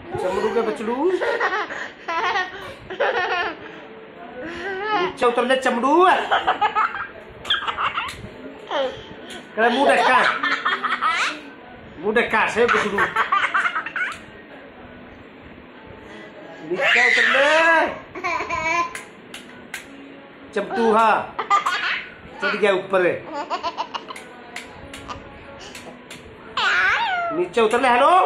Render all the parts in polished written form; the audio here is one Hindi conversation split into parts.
चमड़ू के बचड़ू नीचे उतर ले चमड़ू मुंह ढक्का से बचड़ू नीचे उतर ले चमटू हाँ चढ़ गया ऊपर नीचे उतर ले। हेलो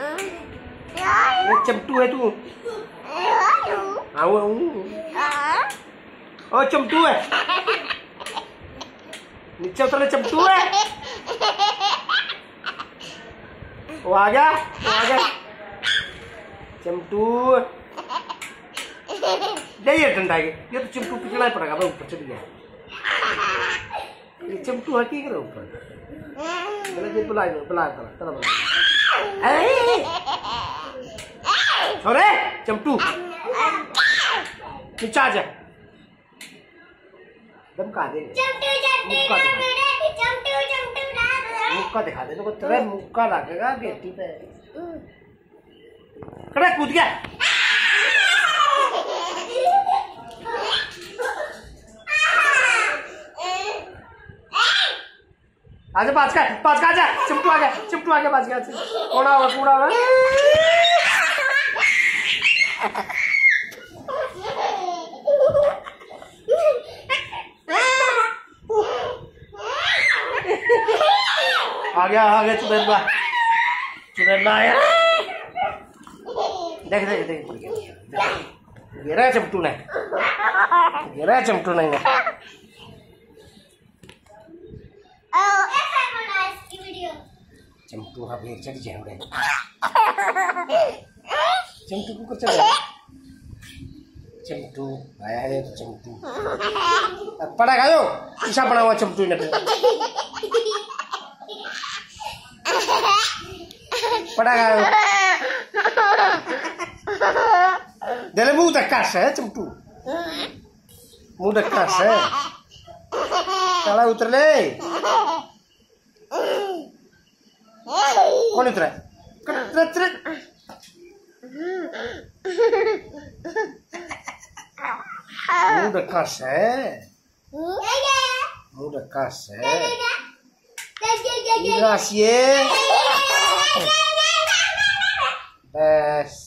चमटू है तू ओ चमटू है नीचे उतर ले चमटू है वो आ गया चमटू ये डंडा ये तो चिमटू पिछड़ा ही पड़ेगा ऊपर चढ़ गया ये चिमटू है की करे ऊपर बुला छोरे चिमटू नीचे आ जा धमका दे मुक्का दिखा दे तो तेरा मुक्का लगेगा गेटी पे खड़ा कूद गया आजा पाँच का आजा चिमटू आ गया पाँच का कौन होगा कूड़ा होगा आ गया चुड़ैला आया देख गिरा चमटू ने चमटू हाँ फिर चढ़ जाएंगे चमटू को चढ़ चमटू आया है तो चमटू पड़ा खाओ ईशा बना हुआ चमटू ने पड़ा खाओ दे मुंह धक्का से चमटू मुंह धक्का से चला उतर ले कौन उतरा मुंह धक्का से gracias.